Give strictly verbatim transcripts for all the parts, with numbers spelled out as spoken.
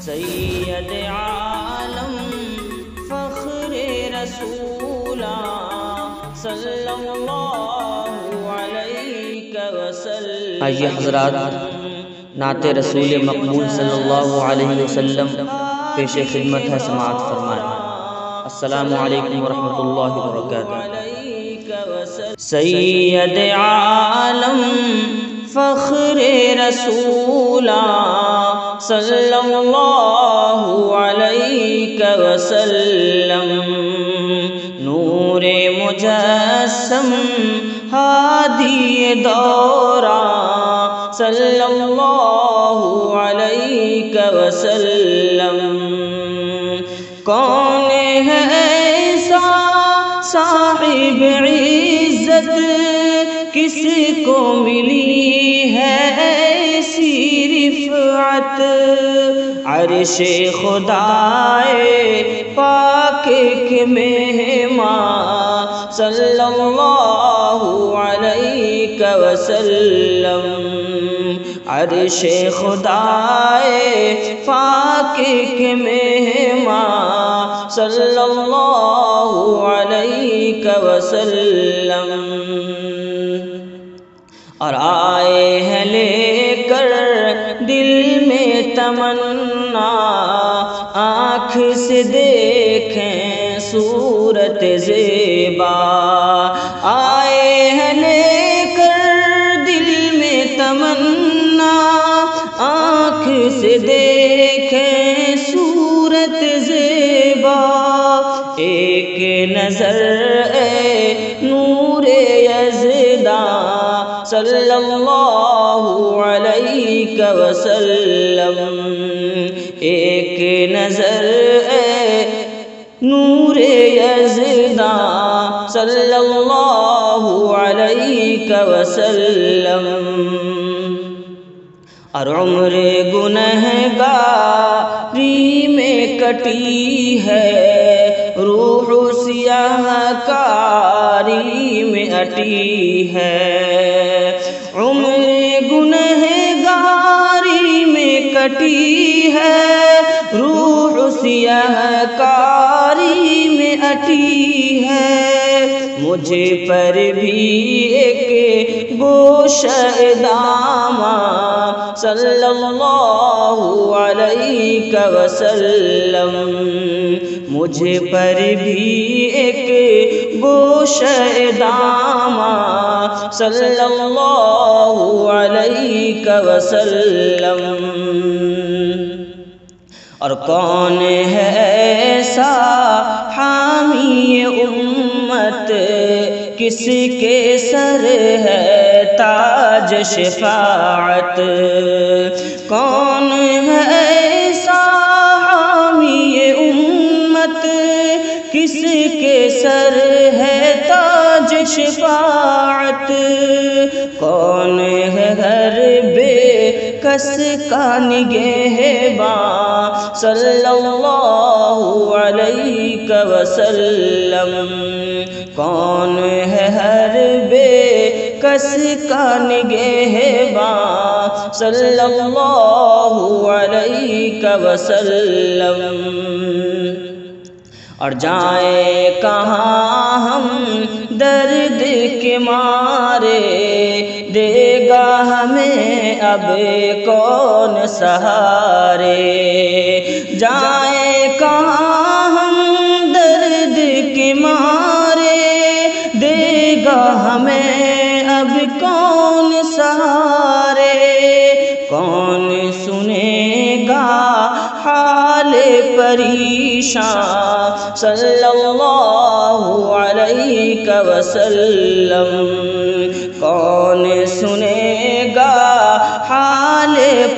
سید عالم فخر رسولا صلی اللہ علیہ وسلم۔ آئیے حضرات، نعت رسول مقبول صلی اللہ علیہ وسلم پیش خدمت ہے، سماعت فرمائیں۔ السلام علیکم ورحمۃ اللہ وبرکاتہ۔ سید عالم فخر رسولا صلی اللہ علیہ وسلم، نور مجسم ہادی دورہ صلی اللہ علیہ وسلم، کون ہے ایسا صاحب عزت کس کو ملی ہے ایسی رفعت، عرش خدائے پاک کے مہمان صلی اللہ علیہ وسلم، عرش خدائے پاک کے مہمان صلی اللہ علیہ وسلم، اور آئے ہیں لے کر دل میں تمنا، آنکھ سے دیکھیں صورت زیبا، آئے ہیں لے کر دل میں تمنا، آنکھ سے دیکھیں صورت زیبا، ایک نظر اے نور یزداں صلی اللہ علیہ وسلم، ایک نظر اے نور یزداں صلی اللہ علیہ وسلم، اور عمر گنہگاری میں کٹی ہے، روح سیاہ کاری میں اٹی ہے، عمر گنہگاری میں کٹی ہے، روح سیاہ کاری میں اٹی ہے، مجھے پر بھی ایک گوشہ داماں صلی اللہ علیہ وسلم، مجھے پر بھی ایک گوشہ داماں صلی اللہ علیہ وسلم، اور کون ہے ایسا حامی امت کس کے سر ہے تاج شفاعت، کون ہے ایسا حامی امت کس کے سر ہے تاج شفاعت، کون ہے ہر بے کس کا نگہباں صلی اللہ علیہ وسلم، کون ہے ہر بے کس کا نگہباں صلی اللہ علیہ وسلم، اور جائیں کہاں ہم درد کے مارے، دے گا ہمیں اب کون سہارے، جائیں کہاں ہم درد کے مارے، دے گا ہمیں اب کون سہارے، کون سنے گا حال پریشاں صلی اللہ علیہ وسلم، کون سنے گا حال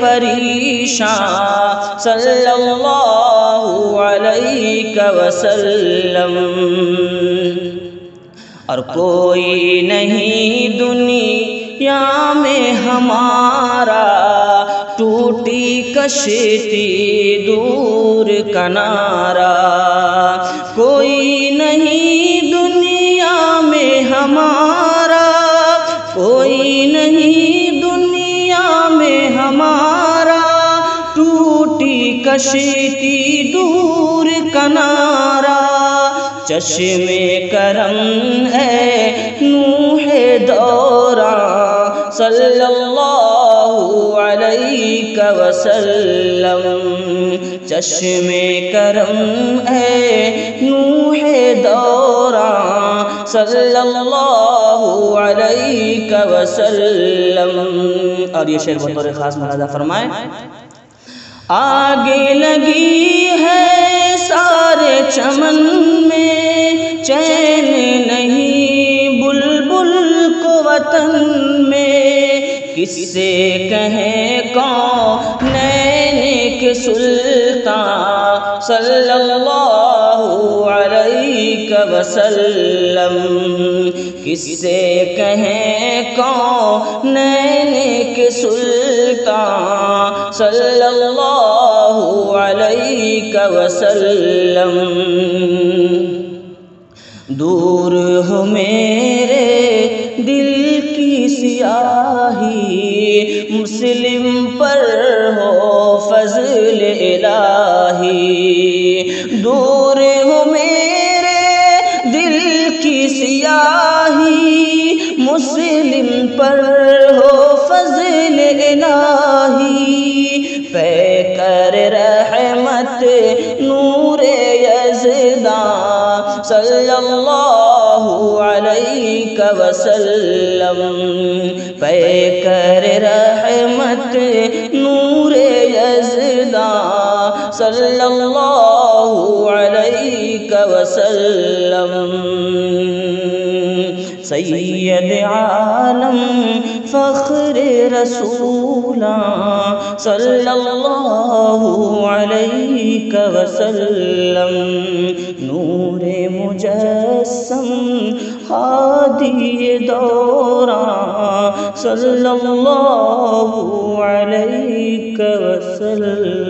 پریشاں صلی اللہ علیہ وسلم، اور کوئی نہیں دنیا میں ہمارا ٹوٹی کشتی دور کنارا، کوئی نہیں دنیا میں ہمارا، کوئی نہیں دنیا میں ہمارا ٹوٹی کشتی دور کنارا چشم کرم ہے نوح دوران صلی اللہ علیہ وسلم چشم کرم ہے نوح دوران صلی اللہ علیہ وسلم. اور یہ شعر بطور خاص ملاحظہ فرمائیں. آگے لگی ہے سارے چمن میں چین نہیں بلبل کو وطن میں کس سے کہیں کونین کے سلطان صلی اللہ علیہ وسلم کس سے کہیں کونین کے سلطان صلی اللہ علیہ وسلم. دور ہو میرے دل کی سیاہی مسلم پر ہو فضل الہی. دور ہو میرے دل کی سیاہی مسلم پر ہو فضل الہی. پے کر رحمت نور یزداں صلی اللہ علیہ وسلم پے کر رحمت نور یزداں صلی اللہ علیہ وسلم. سید عالم فخر رسولاں صلی اللہ علیہ وسلم نور مجسم ہادی دوراں صلی اللہ علیہ وسلم.